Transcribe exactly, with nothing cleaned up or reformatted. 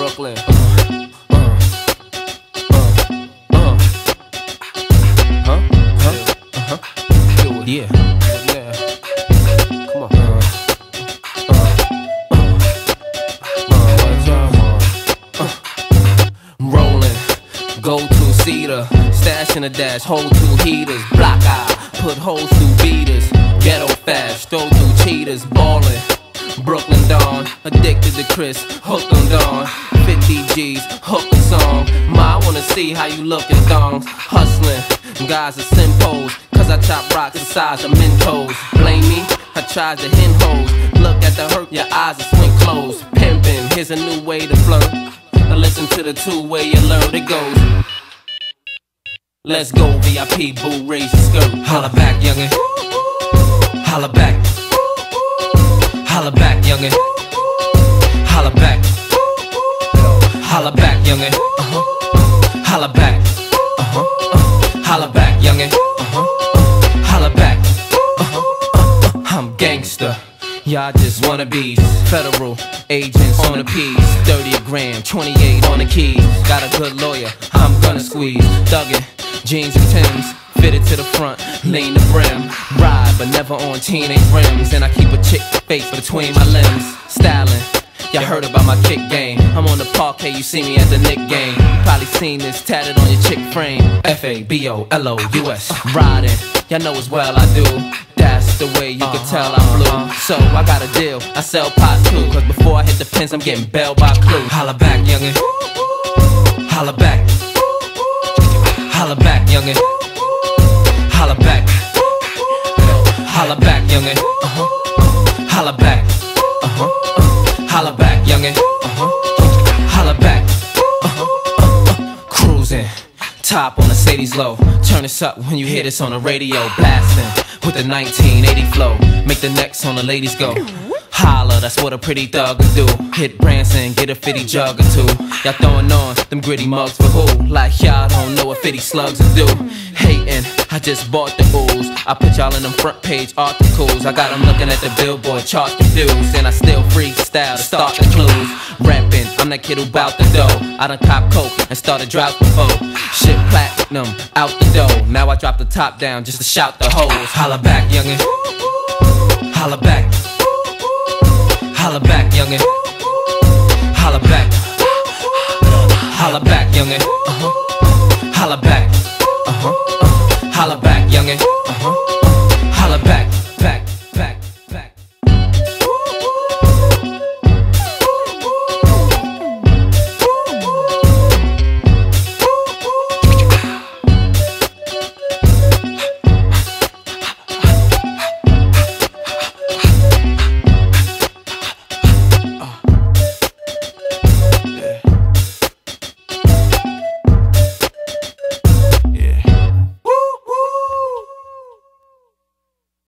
Brooklyn. Uh, uh, uh, uh. Huh? Huh? Uh-huh. Do it. Yeah. Yeah. Come on. Uh, uh, uh, uh, what y'all want? Uh, rolling. Go to Cedar. Stash in a dash. Hold two heaters. Block eye. Put holes through beaters. Ghetto fast. Throw through cheaters. Ballin'. Brooklyn Dawn, addicted to Chris, hooked on Dawn. Fifty G's, hooked the song. Ma, I wanna see how you look in thongs. Hustling, guys are simpos, cause I chop rocks the size of Mentos. Blame me, I tried to hen hoes. Look at the hurt, your eyes are swing closed. Pimpin', here's a new way to flirt. Now listen to the two-way alert, it goes. Let's go, V I P, boo, raise your skirt. Holla back, youngin'. Holla back. Holla back, youngin'. Holla back. Holla back, youngin'. Uh-huh. Holla back. Uh-huh. Uh, holla back, youngin'. Uh-huh. Uh, holla back. Uh-huh. Uh, uh, I'm gangster. Y'all just wanna be federal agents on the piece. thirty a gram, twenty-eight on the keys. Got a good lawyer, I'm gonna squeeze. Thuggin', jeans and Timbs. Fitted to the front, lean the brim. Ride, but never on teenage rims. And I keep a chick face between my limbs. Styling, y'all heard about my kick game. I'm on the parquet, you see me at the Knick game. You probably seen this tatted on your chick frame. F A B O L O U S. Riding, y'all know as well I do. That's the way you can tell I'm blue. So I got a deal, I sell pot too. Cause before I hit the pins, I'm getting bailed by Clue. Holla back, youngin'. Holla back. Holla back, youngin'. Holla back. Holla back, youngin'. Uh-huh. Holla back. Uh-huh. Uh, holla back, youngin'. Uh-huh. Holla back. Uh-huh. Uh, uh. Cruising. Top on a Sadie's low. Turn this up when you hear this on the radio. Blasting with the nineteen eighty flow. Make the necks on the ladies go. Holla, that's what a pretty thug would do. Hit Branson, get a fifty jug or two. Y'all throwing on them gritty mugs for who? Like y'all don't know what fifty slugs will do. Hating, I just bought the ooze. I put y'all in them front page articles. I got them looking at the billboard chart confused. And I still freestyle to start the clues. Rapping, I'm that kid who bout the dough. I done cop coke and started drought before. Shit platinum, out the dough. Now I drop the top down just to shout the hoes. Holla back, youngin'. Holla back. Holla back, youngin'. Holla back. Holla back, youngin'. Uh-huh. Holla back. Uh-huh. Uh, holla back, youngin'. Uh-huh.